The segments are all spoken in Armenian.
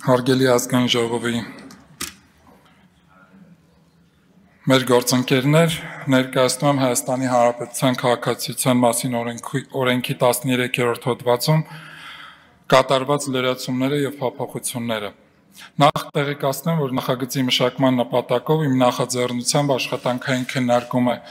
Հարգելի ազգային ժողովի մեր գործընկերներ, ներկայացնում եմ Հայաստանի Հանրապետության քաղաքացիության մասին օրենքի 13-րդ հոդվածում կատարված լրացումները եւ փոփոխությունները։ Նախ տեղեկացնեմ, որ նախագծի մշակման նպատակով իմ նախաձեռնությամբ աշխատանքային քննարկում է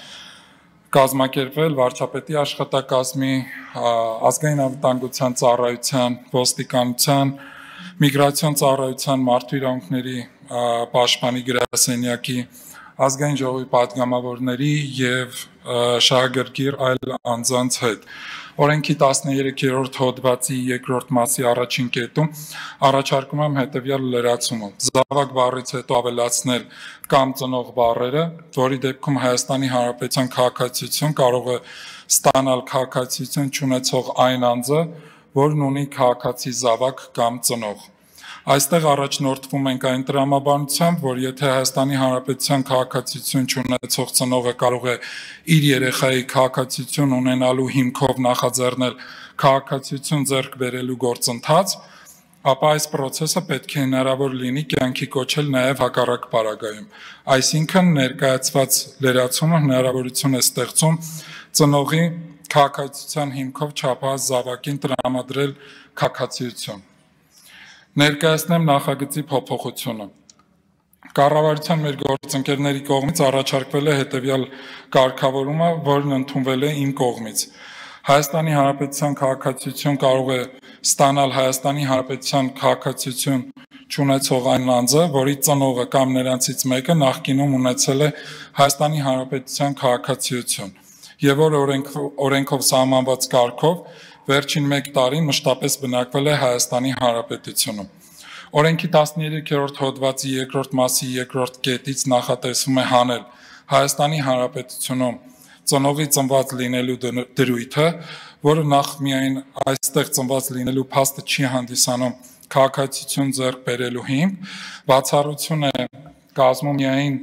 կազմակերպվել վարչապետի աշխատակազմի, ազգային անվտանգության ծառայության, ոստիկանության, միգրացիոն ծառայության, մարդու իրավունքների պաշտպանի գրասենյակի, ազգային ժողովի պատգամավորների եւ շահագրգիռ այլ անձանց հետ։ Օրենքի 13-րդ հոդվածի 2-րդ մասի առաջին կետում առաջարկում եմ հետևյալ լրացումը. Զավակ բառից հետո ավելացնել կամ ծնող բառերը, որի դեպքում Հայաստանի Հանրապետության քաղաքացիություն կարող է ստանալ քաղաքացիություն չունեցող այն անձը, որն ունի քաղաքացի զավակ կամ ծնող։ Այստեղ առաջնորդվում ենք այն տրամաբանությամբ, որ եթե Հայաստանի Հանրապետության քաղաքացիություն չունեցող ծնողը կարող է իր երեխայի քաղաքացիություն ունենալու հիմքով նախաձեռնել քաղաքացիություն ձեռք բերելու գործընթաց, ապա այս process-ը պետք է հնարավոր լինի կյանքի կոչել նաև հակառակ պարագայում։ Այսինքն ներկայացված լրացումը հնարավորություն է ստեղծում ծնողի քաղաքացիության հիմքով չափահաս զավակին տրամադրել քաղաքացիություն։ Ներկայացնեմ նախագծի փոփոխությունը։ Կառավարության մեր գործընկերների կողմից առաջարկվել է հետևյալ կարգավորումը, որն ընդունվել է իմ կողմից։ Հայաստանի Հանրապետության քաղաքացիություն կարող է ստանալ Հայաստանի Հանրապետության քաղաքացիություն չունեցող այն անձը, որի ծնողը կամ նրանցից մեկը նախկինում ունեցել է Հայաստանի Հանրապետության քաղաքացիություն, եւ որ օրենքով սահմանված կարգով վերջին 1 տարին մշտապես բնակվել է Հայաստանի Հանրապետությունում։ Օրենքի 13-րդ հոդվածի 2-րդ մասի 2-րդ կետից նախատեսվում է հանել Հայաստանի Հանրապետությունում ծնողի ծնված լինելու դրույթը, որը նախ միայն այստեղ ծնված լինելու փաստը չի հանդիսանում քաղաքացիություն ձեռք բերելու հիմք, բացառություն է կազմում միայն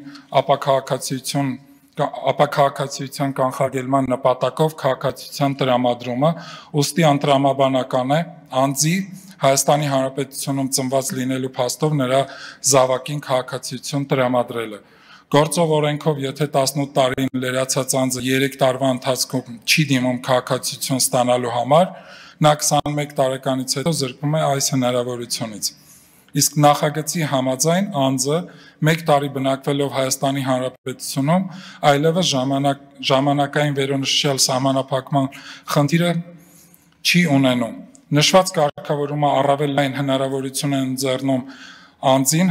ապաքաղաքացիության կանխարգելման նպատակով քաղաքացիության տրամադրումը, ուստի անտրամաբանական է անձի Հայաստանի Հանրապետությունում ծնված լինելու փաստով նրա զավակին քաղաքացիություն տրամադրելը։ Գործող օրենքով, եթե 18 տարին լրացած անձը 3 տարվա ընթացքում չի դիմում քաղաքացիություն ստանալու համար, նա 21 տարեկանից հետո զրկվում է այս հնարավորությունից։ Իսկ նախագծի համաձայն անձը 1 տարի բնակվելով Հայաստանի Հանրապետությունում այլևս ժամանակային վերոնշյալ սահմանափակման խնդիրը չի ունենում։ Նշված կարգավորումը առավել լայն հնարավորություն է ընձեռնում անձին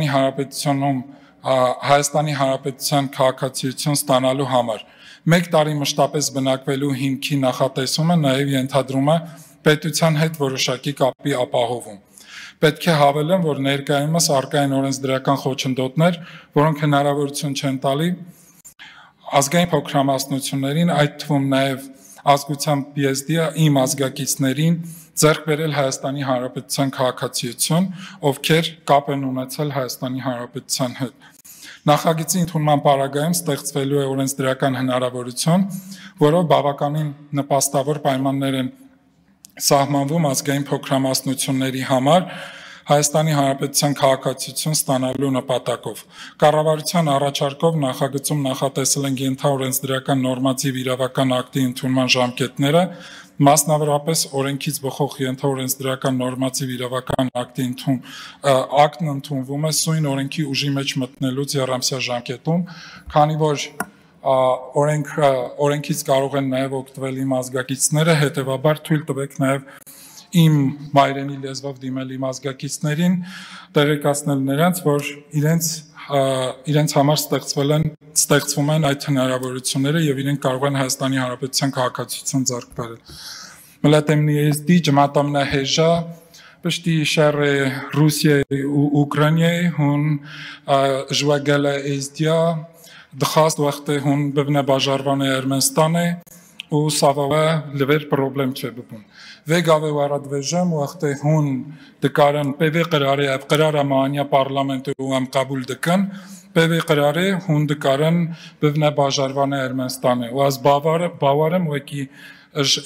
Հայաստանի Հանրապետության քաղաքացիություն ստանալու համար։ 1 տարի մշտապես բնակվելու հիմքի նախատեսումը նաև ենթադրում է պետության հետ որոշակի կապի ապահովում։ Պետք է հավելեմ, որ ներկայումս առկա են օրենսդրական խոչընդոտներ, որոնք հնարավորություն չեն տալի ազգային փոքրամասնություններին, այդ թվում նաև ազգությամբ ԵԶԴ իմ ազգակիցներին ձեռք բերել Հայաստանի Հանրապետության քաղաքացիություն, ովքեր կապ են ունեցել Հայաստանի Հանրապետության հետ։ Նախագծի ընդունման պարագայում ստեղծվելու է օրենսդրական հնարավորություն, որով բավականին նպաստավոր պայմաններ են սահմանվում ազգային փոքրամասնությունների համար Հայաստանի Հանրապետության քաղաքացիություն ստանալու նպատակով։ Կառավարության առաջարկով նախագծում նախատեսել են ենթաօրենսդրական նորմատիվ իրավական ակտի ընդունման ժամկետները, մասնավորապես օրենքից բխող ենթաօրենսդրական նորմատիվ իրավական ակտն ընդունվում է սույն օրենքի ուժի մեջ մտնելուց եռամսյա ժամկետում, քանի որ օրենքից կարող են նաև օգտվել իմ ազգակիցները, հետևաբար թույլ տվեք նաև իմ մայրենի լեզվով դիմել իմ ազգակիցներին, տեղեկացնել նրանց, որ իրենց համար ստեղծվում են այդ հնարավորությունները եւ իրենք կարող են Հայաստանի Հանրապետության քաղաքացիություն ձեռք բերել։ Մլատեմնի ԵԶԴ, ջմատամնա հեժա, պշտի շարը Ռուսիայի ու Ուկրաինայի, հուն ժուագալա ԵԶԴ, դխաստ վախտե հուն բվնա բաժարվանը Էրմենստանը ու սավավա լվեր պրոբլեմ չէ բպուն։ Վեգավե վարադվեժեմ վախտե հուն դկարան պևե qrare av qrara maania parlamentu ու am qabul dkan պևե qrare հուն դկարան բվնա բաժարվանը Էրմենստանը ու az բավարեմ ուղեկի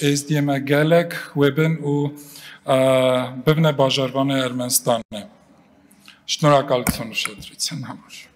SDM գալակ webն ու բվնա բաժարվանը Էրմենստանը Շնորհակալություն ուշադրության համար։